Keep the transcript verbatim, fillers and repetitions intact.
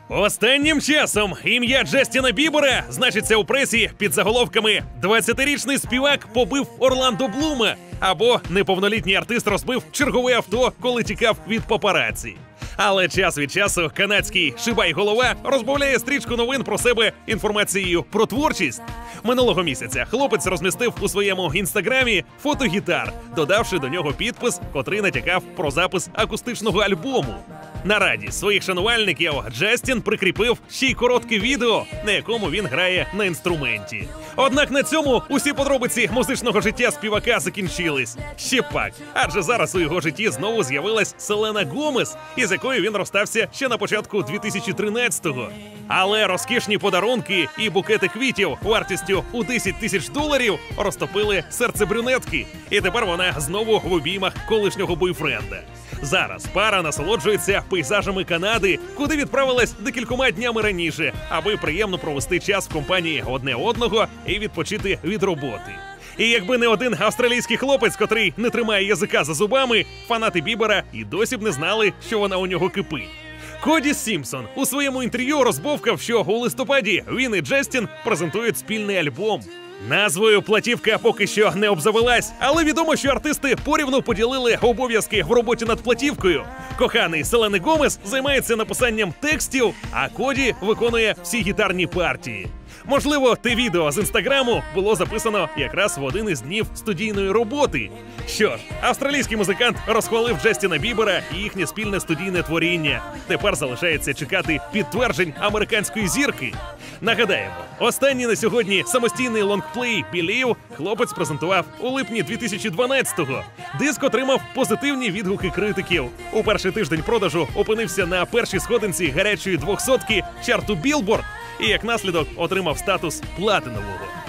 Останнім часом ім'я Джастіна Бібера значиться у пресі під заголовками «двадцятирічний співак побив Орландо Блума» або «неповнолітній артист розбив чергове авто, коли тікав від папараці». Але час від часу канадський Шибай-голова розбавляє стрічку новин про себе інформацією про творчість. Минулого місяця хлопець розмістив у своєму інстаграмі фото гітар, додавши до нього підпис, котрий натякав про запис акустичного альбому. На радість своїх шанувальників Джастін прикріпив ще й коротке відео, на якому він грає на інструменті. Однак на цьому усі подробиці музичного життя співака закінчились. Ще пак, адже зараз у його житті знову з'явилась Селена Гомес, із якою він розстався ще на початку дві тисячі тринадцятого. Але розкішні подарунки і букети квітів вартістю у десять тисяч доларів розтопили серце брюнетки. І тепер вона знову в обіймах колишнього бойфренда. Зараз пара насолоджується пейзажами Канади, куди відправилась декількома днями раніше, аби приємно провести час в компанії одне одного і відпочити від роботи. І якби не один австралійський хлопець, котрий не тримає язика за зубами, фанати Бібера і досі б не знали, що вона у нього кипить. Коді Сімпсон у своєму інтерв'ю розбовкав, що у листопаді він і Джастін презентують спільний альбом. Назвою платівка поки що не обзавелась, але відомо, що артисти порівну поділили обов'язки в роботі над платівкою. Коханий Селени Гомес займається написанням текстів, а Коді виконує всі гітарні партії. Можливо, те відео з інстаграму було записано якраз в один із днів студійної роботи. Що ж, австралійський музикант розхвалив Джастіна Бібера і їхнє спільне студійне творіння. Тепер залишається чекати підтверджень американської зірки. Нагадаємо, останній на сьогодні самостійний лонгплей «Believe» хлопець презентував у липні дві тисячі дванадцятого. Диск отримав позитивні відгуки критиків. У перший тиждень продажу опинився на першій сходинці гарячої двохсотки чарту Billboard і як наслідок отримав статус платинового.